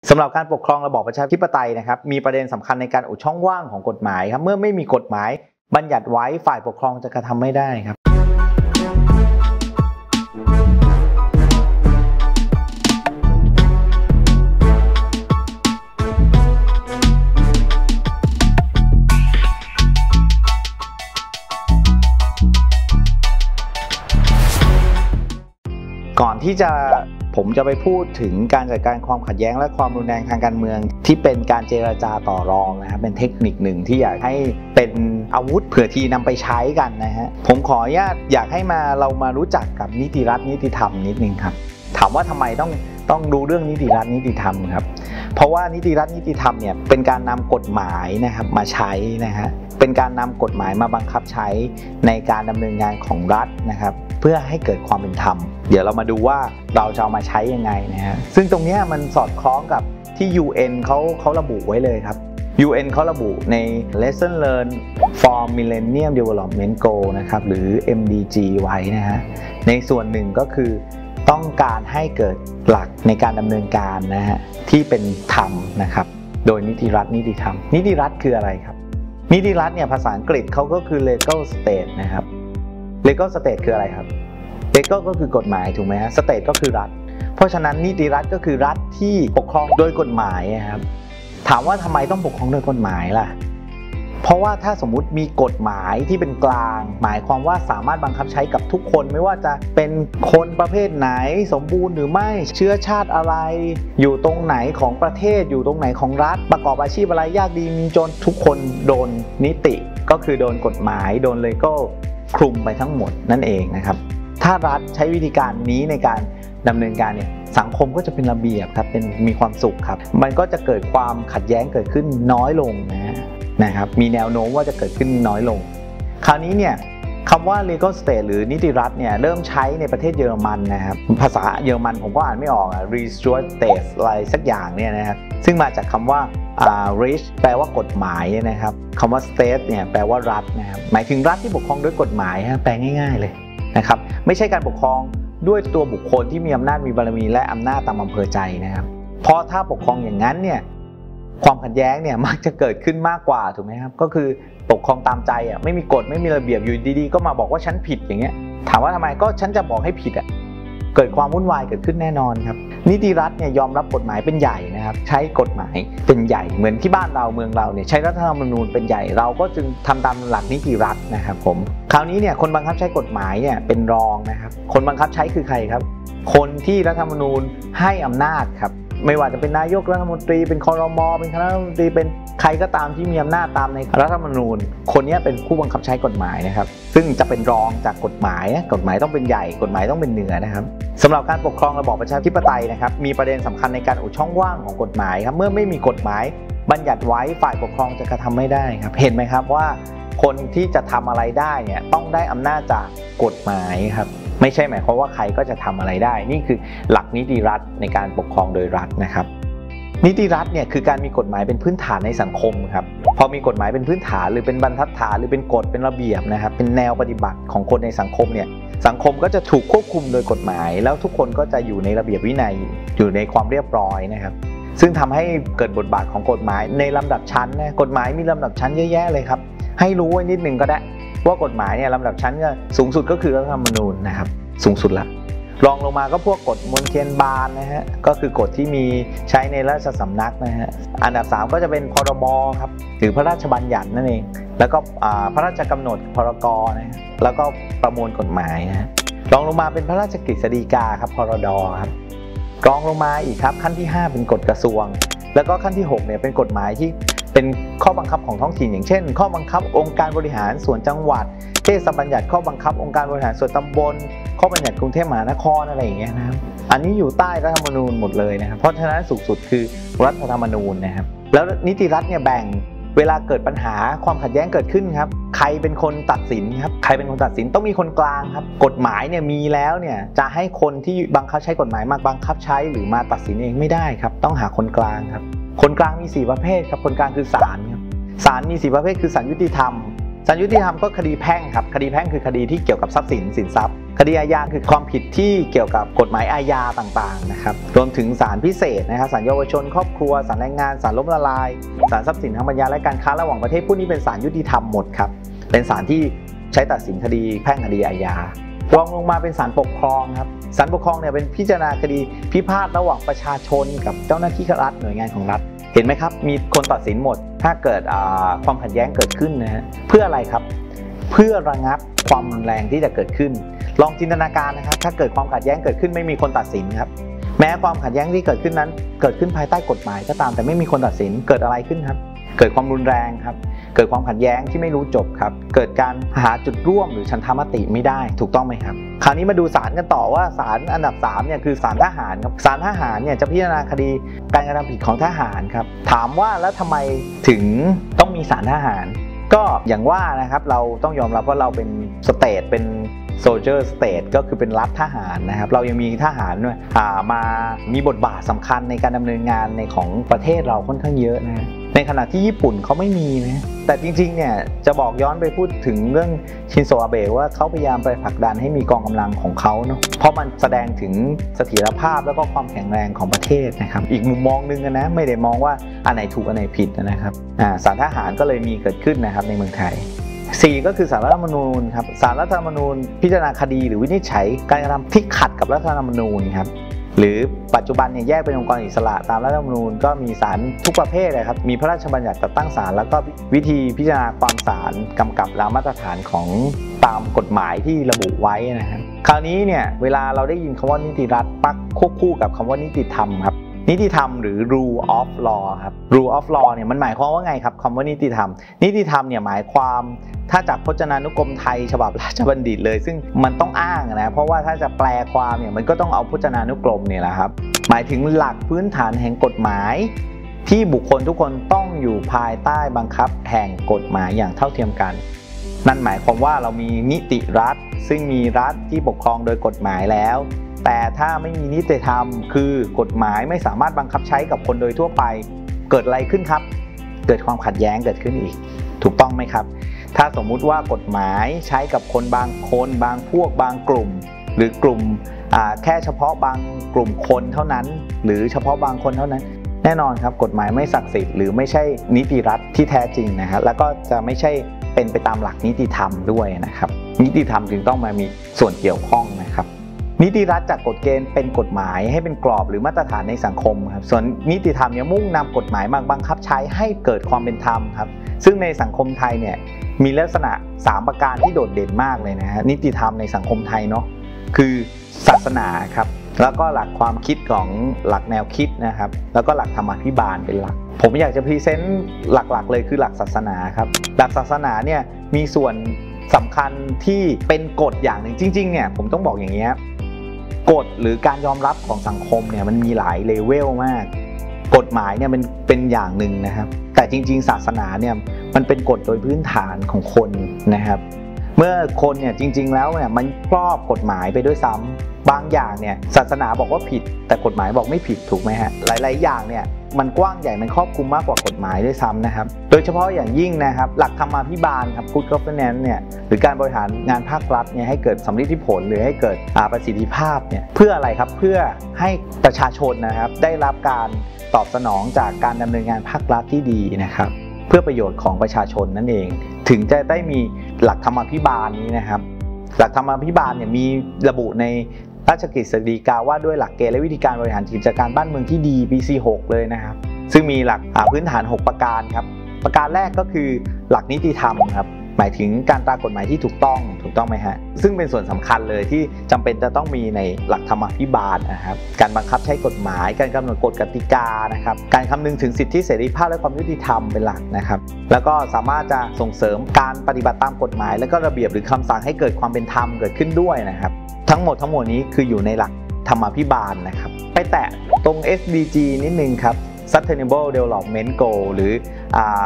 สำหรับการปกครองระบอบประชาธิปไตยนะครับมีประเด็นสำคัญในการอุดช่องว่างของกฎหมายครับเมื่อไม่มีกฎหมายบัญญัติไว้ฝ่ายปกครองจะกระทำไม่ได้ครับก่อนที่ผมจะไปพูดถึงการจัดการความขัดแย้งและความรุนแรงทางการเมืองที่เป็นการเจรจาต่อรองนะครับเป็นเทคนิคหนึ่งที่อยากให้เป็นอาวุธเผื่อทีนำไปใช้กันนะฮะผมขออนุญาตอยากให้เรามารู้จักกับนิติรัฐนิติธรรมนิดนึงครับถามว่าทำไมต้องดูเรื่องนิติรัฐนิติธรรมครับเพราะว่านิติรัฐนิติธรรมเนี่ยเป็นการนำกฎหมายนะครับมาใช้นะฮะเป็นการนำกฎหมายมาบังคับใช้ในการดำเนินงานของรัฐนะครับเพื่อให้เกิดความเป็นธรรมเดี๋ยวเรามาดูว่าเราจะเอามาใช้ยังไงนะฮะซึ่งตรงนี้มันสอดคล้องกับที่ UN เขาระบุไว้เลยครับ UN เขาระบุใน Lesson Learned for Millennium Development Goal นะครับหรือ MDG ไว้นะฮะในส่วนหนึ่งก็คือต้องการให้เกิดหลักในการดำเนินการนะฮะที่เป็นธรรมนะครับโดยนิติรัฐนิติธรรมนิติรัฐคืออะไรครับนิติรัฐเนี่ยภาษาอังกฤษเขาก็คือ legal state นะครับ legal state คืออะไรครับ legal ก็คือกฎหมายถูกไหมฮะ state ก็คือรัฐเพราะฉะนั้นนิติรัฐก็คือรัฐที่ปกครองโดยกฎหมายครับถามว่าทำไมต้องปกครองโดยกฎหมายล่ะเพราะว่าถ้าสมมุติมีกฎหมายที่เป็นกลางหมายความว่าสามารถบังคับใช้กับทุกคนไม่ว่าจะเป็นคนประเภทไหนสมบูรณ์หรือไม่เชื้อชาติอะไรอยู่ตรงไหนของประเทศอยู่ตรงไหนของรัฐประกอบอาชีพอะไรยากดีมีจนทุกคนโดนนิติก็คือโดนกฎหมายโดนเลโก้คลุมไปทั้งหมดนั่นเองนะครับถ้ารัฐใช้วิธีการนี้ในการดำเนินการเนี่ยสังคมก็จะเป็นระเบียบครับมีความสุขครับมันก็จะเกิดความขัดแย้งเกิดขึ้นน้อยลงนะครับมีแนวโน้มว่าจะเกิดขึ้นน้อยลงคราวนี้เนี่ยคำว่า legal state หรือนิติรัฐเนี่ยเริ่มใช้ในประเทศเยอรมันนะครับภาษาเยอรมันผมก็อ่านไม่ออกRechtsstaat อะไรสักอย่างเนี่ยนะครับซึ่งมาจากคำว่าRecht แปลว่ากฎหมายนะครับคำว่า state เนี่ยแปลว่ารัฐนะครับหมายถึงรัฐที่ปกครองด้วยกฎหมายแปลง่ายๆเลยนะครับไม่ใช่การปกครองด้วยตัวบุคคลที่มีอำนาจมีบารมีและอำนาจตามอำเภอใจนะครับเพราะถ้าปกครองอย่างนั้นเนี่ยความขัดแย้งเนี่ยมักจะเกิดขึ้นมากกว่าถูกไหมครับก็คือปกครองตามใจไม่มีกฎไม่มีระเบียบอยู่ดีๆก็มาบอกว่าฉันผิดอย่างเงี้ยถามว่าทำไมก็ฉันจะบอกให้ผิดเกิดความวุ่นวายเกิดขึ้นแน่นอนครับนิติรัฐเนี่ยยอมรับกฎหมายเป็นใหญ่นะครับใช้กฎหมายเป็นใหญ่เหมือนที่บ้านเราเมืองเราเนี่ยใช้รัฐธรรมนูญเป็นใหญ่เราก็จึงทำตามหลักนิติรัฐนะครับผมคราวนี้เนี่ยคนบังคับใช้กฎหมายเนี่ยเป็นรองนะครับคนบังคับใช้คือใครครับคนที่รัฐธรรมนูญให้อำนาจครับไม่ว่าจะเป็นนายกรัฐมนตรีเป็นครม.เป็นคณะรัฐมนตรีเป็นใครก็ตามที่มีอำนาจตามในรัฐธรรมนูญคนนี้เป็นผู้บังคับใช้กฎหมายนะครับซึ่งจะเป็นรองจากกฎหมายกฎหมายต้องเป็นใหญ่กฎหมายต้องเป็นเหนือนะครับสำหรับการปกครองระบอบประชาธิปไตยนะครับมีประเด็นสำคัญในการอุดช่องว่างของกฎหมายครับเมื่อไม่มีกฎหมายบัญญัติไว้ฝ่ายปกครองจะกระทำไม่ได้ครับเห็นไหมครับว่าคนที่จะทำอะไรได้เนี่ยต้องได้อำนาจจากกฎหมายครับไม่ใช่หมายความว่าใครก็จะทำอะไรได้นี่คือหลักนิติรัฐในการปกครองโดยรัฐนะครับนิติรัฐเนี่ยคือการมีกฎหมายเป็นพื้นฐานในสังคมครับพอมีกฎหมายเป็นพื้นฐานหรือเป็นบรรทัดฐานหรือเป็นกฎเป็นระเบียบนะครับเป็นแนวปฏิบัติของคนในสังคมเนี่ยสังคมก็จะถูกควบคุมโดยกฎหมายแล้วทุกคนก็จะอยู่ในระเบียบวินัยอยู่ในความเรียบร้อยนะครับซึ่งทำให้เกิดบทบาทของกฎหมายในลำดับชั้นนะกฎหมายมีลำดับชั้นเยอะแยะเลยครับให้รู้ไว้นิดนึงก็ได้ว่ากฎหมายเนี่ยลำดับชั้นก็สูงสุดก็คือรัฐธรรมนูญนะครับสูงสุดละรองลงมาก็พวกกฎมนเทียนบานนะฮะก็คือกฎที่มีใช้ในราชสำนักนะฮะอันดับ3ก็จะเป็นพรบครับหรือพระราชบัญญัตินั่นเองแล้วก็พระราชกำหนดพรกนะฮะแล้วก็ประมวลกฎหมายนะฮะรองลงมาเป็นพระราชกฤษฎีกาครับพรดครับรองลงมาอีกครับขั้นที่5เป็นกฎกระทรวงแล้วก็ขั้นที่6เนี่ยเป็นกฎหมายที่เป็นข้อบังคับของท้องถิ่นอย่างเช่นข้อบังคับองค์การบริหารส่วนจังหวัดเทศบัญญัติข้อบังคับองค์การบริหารส่วนตำบลข้อบัญญัติกรุงเทพมหานครอะไรอย่างเงี้ยนะครับอันนี้อยู่ใต้รัฐธรรมนูญหมดเลยนะครับเพราะฉะนั้นสูงสุดคือรัฐธรรมนูญนะครับแล้วนิติรัฐเนี่ยแบ่งเวลาเกิดปัญหาความขัดแย้งเกิดขึ้นครับใครเป็นคนตัดสินครับใครเป็นคนตัดสินต้องมีคนกลางครับกฎหมายเนี่ยมีแล้วเนี่ยจะให้คนที่บังคับใช้กฎหมายมาบังคับใช้หรือมาตัดสินเองไม่ได้ครับต้องหาคนกลางครับคนกลางมี4ประเภทครับคนกลางคือศาลครับศาลมี4ประเภทคือศาลยุติธรรมศาลยุติธรรมก็คดีแพ่งครับคดีแพ่งคือคดีที่เกี่ยวกับทรัพย์สินทรัพย์คดีอาญาคือความผิดที่เกี่ยวกับกฎหมายอาญาต่างๆนะครับรวมถึงศาลพิเศษนะครับศาลเยาวชนครอบครัวศาลแรงงานศาลล้มละลายศาลทรัพย์สินทางปัญญาและการค้าระหว่างประเทศพวกนี้เป็นศาลยุติธรรมหมดครับเป็นศาลที่ใช้ตัดสินคดีแพ่งคดีอาญารองลงมาเป็นศาลปกครองครับศาลปกครองเนี่ยเป็นพิจารณาคดีพิพาทระหว่างประชาชนกับเจ้าหน้าที่รัฐหน่วยงานของรัฐเห็นไหมครับมีคนตัดสินหมดถ้าเกิดความขัดแย้งเกิดขึ้นนะฮะเพื่ออะไรครับเพื่อระงับความรุนแรงที่จะเกิดขึ้นลองจินตนาการนะครับถ้าเกิดความขัดแย้งเกิดขึ้นไม่มีคนตัดสินครับแม้ความขัดแย้งที่เกิดขึ้นนั้นเกิดขึ้นภายใต้กฎหมายก็ตามแต่ไม่มีคนตัดสินเกิดอะไรขึ้นครับเกิดความรุนแรงครับเกิดความขัดแย้งที่ไม่รู้จบครับเกิดการหาจุดร่วมหรือฉันทามติไม่ได้ถูกต้องไหมครับคราวนี้มาดูศาลกันต่อว่าศาลอันดับ3เนี่ยคือศาลทหารครับศาลทหารเนี่ยจะพิจารณาคดีการกระทำผิดของทหารครับถามว่าแล้วทำไมถึงต้องมีศาลทหารก็อย่างว่านะครับเราต้องยอมรับว่าเราเป็นสเตทเป็นโซลเจอร์สเตทก็คือเป็นรัฐทหารนะครับเรายังมีทหารมามีบทบาทสำคัญในการดำเนินงานในของประเทศเราค่อนข้างเยอะนะในขณะที่ญี่ปุ่นเขาไม่มีนะแต่จริงๆเนี่ยจะบอกย้อนไปพูดถึงเรื่องชินโซอาเบะว่าเขาพยายามไปผลักดันให้มีกองกำลังของเขาเนาะเพราะมันแสดงถึงเสถียรภาพแล้วก็ความแข็งแรงของประเทศนะครับอีกมุมมองนึงนะไม่ได้มองว่าอันไหนถูกอันไหนผิดนะครับศาลทหารก็เลยมีเกิดขึ้นนะครับในเมืองไทย4ก็คือศาลรัฐธรรมนูญครับศาลรัฐธรรมนูญพิจารณาคดีหรือวินิจฉัยการกระทำที่ขัดกับรัฐธรรมนูญครับหรือปัจจุบันเนี่ยแยกเป็นองค์กรอิสระตามรัฐธรรมนูญก็มีศาลทุกประเภทเลยครับมีพระราชบัญญัติจัดตั้งศาลแล้วก็วิธีพิจารณาความศาลกำกับแล้วมาตรฐานของตามกฎหมายที่ระบุไว้นะครับคราวนี้เนี่ยเวลาเราได้ยินคำว่านิติรัฐปักควบคู่กับคำว่านิติธรรมครับนิติธรรมหรือ rule of law ครับ rule of law เนี่ยมันหมายความว่าไงครับคำว่านิติธรรมนิติธรรมเนี่ยหมายความถ้าจากพจนานุกรมไทยฉบับราชบัณฑิตเลยซึ่งมันต้องอ้างนะเพราะว่าถ้าจะแปลความเนี่ยมันก็ต้องเอาพจนานุกรมเนี่ยแหละครับหมายถึงหลักพื้นฐานแห่งกฎหมายที่บุคคลทุกคนต้องอยู่ภายใต้บังคับแห่งกฎหมายอย่างเท่าเทียมกันนั่นหมายความว่าเรามีนิติรัฐซึ่งมีรัฐที่ปกครองโดยกฎหมายแล้วแต่ถ้าไม่มีนิติธรรมคือกฎหมายไม่สามารถบังคับใช้กับคนโดยทั่วไปเกิดอะไรขึ้นครับเกิดความขัดแย้งเกิดขึ้นอีกถูกต้องไหมครับถ้าสมมุติว่ากฎหมายใช้กับคนบางคนบางพวกบางกลุ่มหรือกลุ่มแค่เฉพาะบางกลุ่มคนเท่านั้นหรือเฉพาะบางคนเท่านั้นแน่นอนครับกฎหมายไม่ศักดิ์สิทธิ์หรือไม่ใช่นิติรัฐที่แท้จริงนะครับแล้วก็จะไม่ใช่เป็นไปตามหลักนิติธรรมด้วยนะครับนิติธรรมจึงต้องมามีส่วนเกี่ยวข้องนะครับนิติรัฐจากกฎเกณฑ์เป็นกฎหมายให้เป็นกรอบหรือมาตรฐานในสังคมครับส่วนนิติธรรมเนี่ยมุ่งนำกฎหมายมาบังคับใช้ให้เกิดความเป็นธรรมครับซึ่งในสังคมไทยเนี่ยมีลักษณะ3ประการที่โดดเด่นมากเลยนะฮะนิติธรรมในสังคมไทยเนาะคือศาสนาครับแล้วก็หลักความคิดของหลักแนวคิดนะครับแล้วก็หลักธรรมาภิบาลเป็นหลักผมอยากจะพรีเซนต์หลักๆเลยคือหลักศาสนาครับหลักศาสนาเนี่ยมีส่วนสำคัญที่เป็นกฎอย่างหนึ่งจริงๆเนี่ยผมต้องบอกอย่างนี้กฎหรือการยอมรับของสังคมเนี่ยมันมีหลายเลเวลมากกฎหมายเนี่ยมันเป็นอย่างหนึ่งนะครับแต่จริงๆศาสนาเนี่ยมันเป็นกฎโดยพื้นฐานของคนนะครับเมื่อคนเนี่ยจริงๆแล้วเนี่ยมันครอบกฎหมายไปด้วยซ้ำบางอย่างเนี่ยศาสนาบอกว่าผิดแต่กฎหมายบอกไม่ผิดถูกไหมฮะหลายๆอย่างเนี่ยมันกว้างใหญ่มันครอบคลุมมากกว่ากฎหมายด้วยซ้ำนะครับโดยเฉพาะอย่างยิ่งนะครับหลักธรรมาภิบาลครับ Good Governance เนี่ยหรือการบริหารงานภาครัฐเนี่ยให้เกิดสำลิดผลหรือให้เกิดประสิทธิภาพเนี่ยเพื่ออะไรครับเพื่อให้ประชาชนนะครับได้รับการตอบสนองจากการดำเนินงานภาครัฐที่ดีนะครับเพื่อประโยชน์ของประชาชนนั่นเองถึงจะได้มีหลักธรรมาภิบาลนี้นะครับหลักธรรมาภิบาลเนี่ยมีระบุในราชกฤษฎีกาว่าด้วยหลักเกณฑ์และวิธีการบริหารกิจการบ้านเมืองที่ดีปี 46 เลยนะครับซึ่งมีหลักพื้นฐาน6ประการครับประการแรกก็คือหลักนิติธรรมครับหมายถึงการตรากฎหมายที่ถูกต้องไหมฮะซึ่งเป็นส่วนสำคัญเลยที่จำเป็นจะต้องมีในหลักธรรมาภิบาลนะครับการบังคับใช้กฎหมายการกำหนดกฎกติกานะครับการคำนึงถึงสิทธิเสรีภาพและความยุติธรรมเป็นหลักนะครับแล้วก็สามารถจะส่งเสริมการปฏิบัติตามกฎหมายและก็ระเบียบหรือคำสั่งให้เกิดความเป็นธรรมเกิดขึ้นด้วยนะครับทั้งหมดนี้คืออยู่ในหลักธรรมาภิบาลนะครับไปแตะตรง SDG นิดนึงครับ Sustainable Development Goal หรือ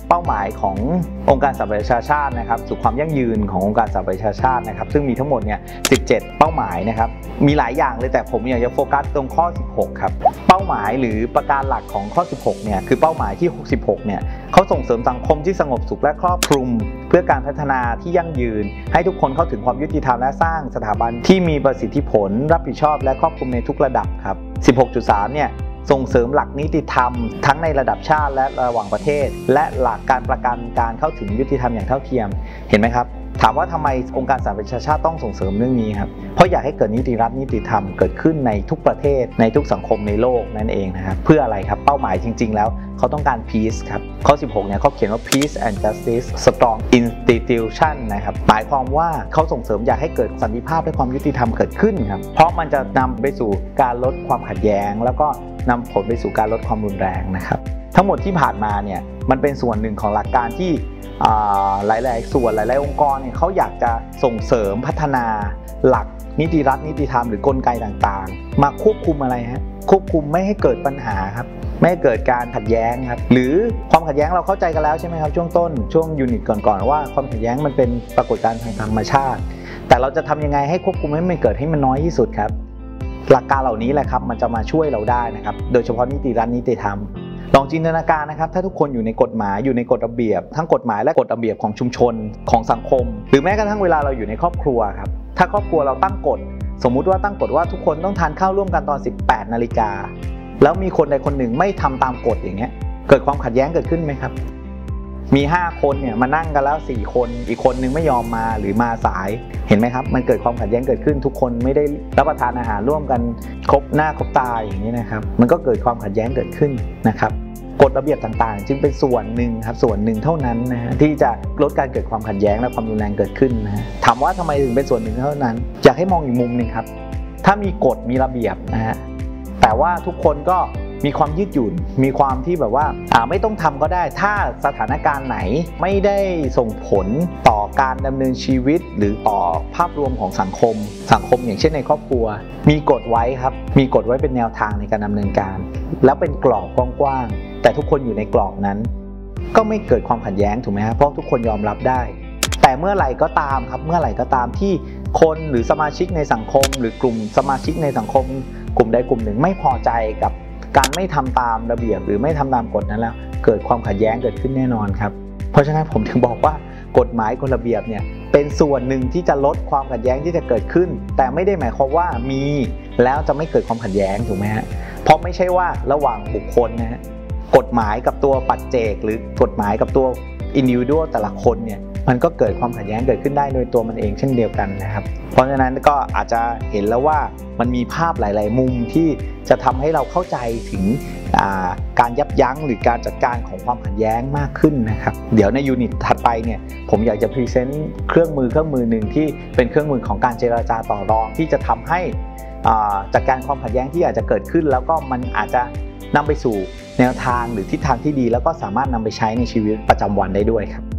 เป้าหมายขององค์การสหประชาชาตินะครับสู่ความยั่งยืนขององค์การสหประชาชาตินะครับซึ่งมีทั้งหมดเนี่ย17เป้าหมายนะครับมีหลายอย่างเลยแต่ผมอยากจะโฟกัสตรงข้อ16ครับเป้าหมายหรือประการหลักของข้อ16เนี่ยคือเป้าหมายที่66เนี่ยเขาส่งเสริมสังคมที่สงบสุขและครอบคลุมเพื่อการพัฒนาที่ยั่งยืนให้ทุกคนเข้าถึงความยุติธรรมและสร้างสถาบันที่มีประสิทธิผลรับผิดชอบและครอบคลุมในทุกระดับครับ 16.3 เนี่ยส่งเสริมหลักนิติธรรมทั้งในระดับชาติและระหว่างประเทศและหลักการประกันการเข้าถึงยุติธรรมอย่างเท่าเทียมเห็นไหมครับถามว่าทำไมองค์การสหประชาชาติต้องส่งเสริมเรื่องนี้ครับเพราะอยากให้เกิดนิติรัฐนิติธรรมเกิดขึ้นในทุกประเทศในทุกสังคมในโลกนั่นเองนะครับเพื่ออะไรครับเป้าหมายจริงๆแล้วเขาต้องการ peace ครับข้อ16เนี่ยเขาเขียนว่า peace and justice strong institution นะครับหมายความว่าเขาส่งเสริมอยากให้เกิดสันติภาพและความยุติธรรมเกิดขึ้นครับเพราะมันจะนำไปสู่การลดความขัดแย้งแล้วก็นำผลไปสู่การลดความรุนแรงนะครับทั้งหมดที่ผ่านมาเนี่ยมันเป็นส่วนหนึ่งของหลักการที่หลายๆส่วนหลายๆองค์กรเนี่ยเขาอยากจะส่งเสริมพัฒนาหลักนิติรัฐนิติธรรมหรือกลไกต่างๆมาควบคุมอะไรฮะควบคุมไม่ให้เกิดปัญหาครับไม่ให้เกิดการขัดแย้งครับหรือความขัดแย้งเราเข้าใจกันแล้วใช่ไหมครับช่วงต้นช่วงยูนิตก่อนๆว่าความขัดแย้งมันเป็นปรากฏการณ์ทางธรรมชาติแต่เราจะทำยังไงให้ควบคุมให้มันเกิดให้มันน้อยที่สุดครับหลักการเหล่านี้แหละครับมันจะมาช่วยเราได้นะครับโดยเฉพาะนิติรัฐนิติธรรมลองจินตนาการนะครับถ้าทุกคนอยู่ในกฎหมายอยู่ในกฎระเบียบทั้งกฎหมายและกฎระเบียบของชุมชนของสังคมหรือแม้กระทั่งเวลาเราอยู่ในครอบครัวครับถ้าครอบครัวเราตั้งกฎสมมุติว่าตั้งกฎว่าทุกคนต้องทานข้าวร่วมกันตอน 18 นาฬิกาแล้วมีคนใดคนหนึ่งไม่ทำตามกฎอย่างเงี้ยเกิดความขัดแย้งเกิดขึ้นไหมครับมี5คนเนี่ยมานั่งกันแล้ว4คนอีกคนนึงไม่ยอมมาหรือมาสายเห็นไหมครับมันเกิดความขัดแย้งเกิดขึ้นทุกคนไม่ได้รับประทานอาหารร่วมกันครบหน้าครบตาอย่างนี้นะครับมันก็เกิดความขัดแย้งเกิดขึ้นนะครับกฎระเบียบต่างๆจึงเป็นส่วนหนึ่งครับส่วนหนึ่งเท่านั้นนะฮะที่จะลดการเกิดความขัดแย้งและความรุนแรงเกิดขึ้นนะฮะถามว่าทำไมถึงเป็นส่วนหนึ่งเท่านั้นอยากให้มองอีกมุมนึงครับถ้ามีกฎมีระเบียบนะฮะแต่ว่าทุกคนก็มีความยืดหยุ่นมีความที่แบบว่าไม่ต้องทำก็ได้ถ้าสถานการณ์ไหนไม่ได้ส่งผลต่อการดำเนินชีวิตหรือต่อภาพรวมของสังคมอย่างเช่นในครอบครัวมีกฎไว้ครับมีกฎไว้เป็นแนวทางในการดำเนินการแล้วเป็นกรอบกว้างๆแต่ทุกคนอยู่ในกรอบนั้นก็ไม่เกิดความขัดแย้งถูกไหมครับเพราะทุกคนยอมรับได้แต่เมื่อไหร่ก็ตามครับเมื่อไหร่ก็ตามที่คนหรือสมาชิกในสังคมหรือกลุ่มสมาชิกในสังคมกลุ่มใดกลุ่มหนึ่งไม่พอใจกับการไม่ทำตามระเบียบหรือไม่ทำตามกฎนั้นแล้วเกิดความขัดแย้งเกิดขึ้นแน่นอนครับเพราะฉะนั้นผมถึงบอกว่ากฎหมายกฎระเบียบเนี่ยเป็นส่วนหนึ่งที่จะลดความขัดแย้งที่จะเกิดขึ้นแต่ไม่ได้หมายความว่ามีแล้วจะไม่เกิดความขัดแย้งถูกไหมฮะเพราะไม่ใช่ว่าระหว่างบุคคลนะฮะกฎหมายกับตัวปัจเจกหรือกฎหมายกับตัวอินดิวิวแต่ละคนเนี่ยมันก็เกิดความขัดแย้งเกิดขึ้นได้โดยตัวมันเองเช่นเดียวกันนะครับเพราะฉะนั้นก็อาจจะเห็นแล้วว่ามันมีภาพหลายๆมุมที่จะทำให้เราเข้าใจถึงการยับยั้งหรือการจัดการของความขัดแย้งมากขึ้นนะครับเดี๋ยวในยูนิตถัดไปเนี่ยผมอยากจะพรีเซนต์เครื่องมือหนึ่งที่เป็นเครื่องมือของการเจรจาต่อรองที่จะทำให้จัดการความขัดแย้งที่อาจจะเกิดขึ้นแล้วก็มันอาจจะนำไปสู่แนวทางหรือทิศทางที่ดีแล้วก็สามารถนำไปใช้ในชีวิตประจำวันได้ด้วยครับ